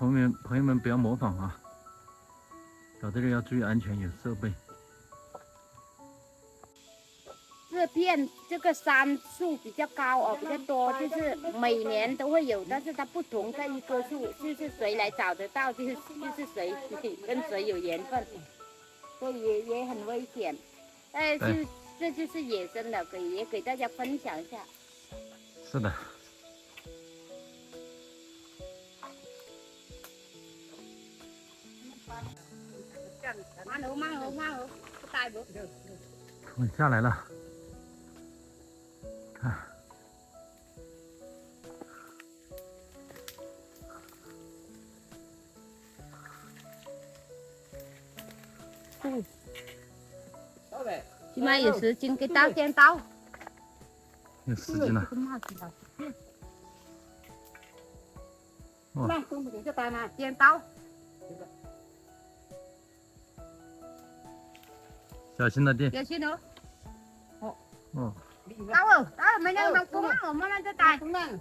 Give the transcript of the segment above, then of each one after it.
朋友们不要模仿啊，到这里要注意安全，有设备。 这片这个杉树比较高哦，比较多，就是每年都会有，但是它不同这一棵树，就是谁来找得到，就是谁跟谁有缘分，所以也很危险。但是这就是野生的，也给大家分享一下。 是的。我下来了，看。 起码有10斤，给刀剪刀。 有10斤了。 来，东北这单啊，剪刀。 小心了点。 小心哦。 哦。 刀，没那么公啊，我们那这带。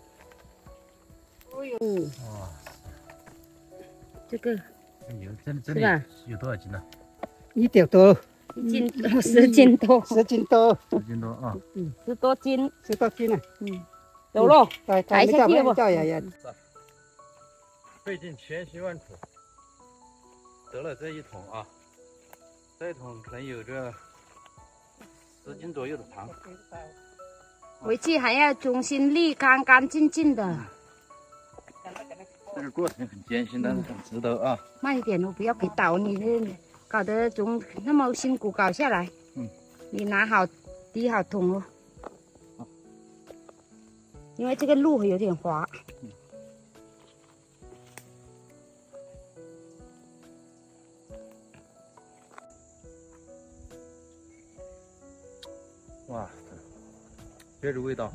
哎呦。 哇。 这个。 有这里有多少斤呢 ？1点多。 10斤多。 10斤多。 10斤多啊。 10多斤。 10多斤了。 走喽， 抬下去不？ 费尽千辛万苦得了这一桶啊，这一桶可能有个10斤左右的糖。 回去还要重新沥干干净净的。 这个过程很艰辛，但是很值得啊。 慢一点哦，不要给倒你，搞得总那么辛苦搞下来。你拿好滴好桶哦。因为这个路有点滑。 哇，这个味道。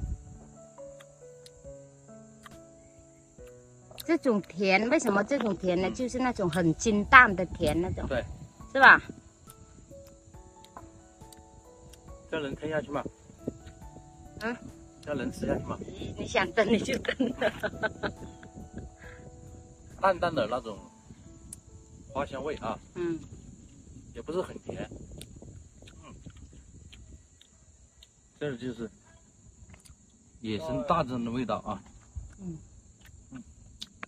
这种甜，为什么这种甜呢？就是那种很清淡的甜那种， 对， 是吧？ 这能吞下去吗？ 嗯， 这能吃下去吗？ 你想蹬你就蹬。 淡淡的那种花香味啊，也不是很甜，这就是野生大自然的味道啊。